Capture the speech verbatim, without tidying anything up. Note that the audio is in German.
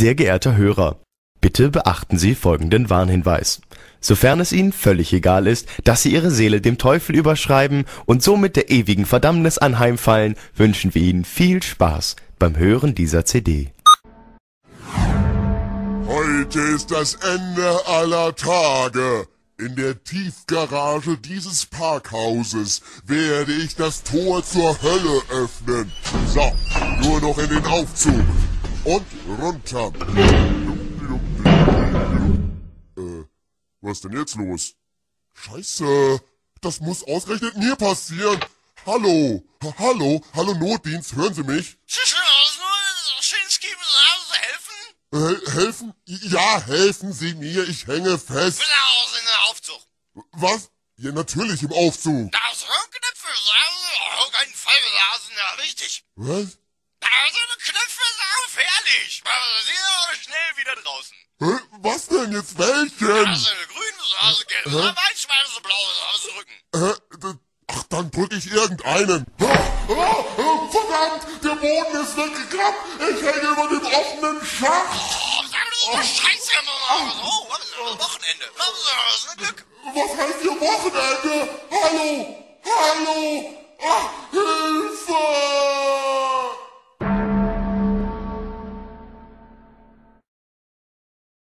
Sehr geehrter Hörer, bitte beachten Sie folgenden Warnhinweis. Sofern es Ihnen völlig egal ist, dass Sie Ihre Seele dem Teufel überschreiben und somit der ewigen Verdammnis anheimfallen, wünschen wir Ihnen viel Spaß beim Hören dieser C D. Heute ist das Ende aller Tage. In der Tiefgarage dieses Parkhauses werde ich das Tor zur Hölle öffnen. So, nur noch in den Aufzug. Und runter. Äh, was ist denn jetzt los? Scheiße, das muss ausgerechnet mir passieren. Hallo, ha hallo, hallo Notdienst, hören Sie mich? Äh, helfen? Ja, helfen Sie mir, ich hänge fest. Bitte aus in den Aufzug. Was? Ja, natürlich im Aufzug. Das Knöpfe sind auf keinen Fall blasen, ja, richtig. Was? Also Knöpfe sind gefährlich. Sie sind aber schnell wieder draußen. Hä? Was denn jetzt? Welchen? Also grün, also gelb, Hä? weiß, schwarz, blau, also drücken. Hä? D- Ach, dann drück ich irgendeinen. Ah, ah, ah, verdammt, der Boden ist weggeklappt. Ich hänge über dem offenen Schacht. Oh, sag doch mal Scheiße, Mann. Oh, was ist das? Wochenende. Was ist das? Glück. Was heißt hier Wochenende? Hallo? Hallo? Ah,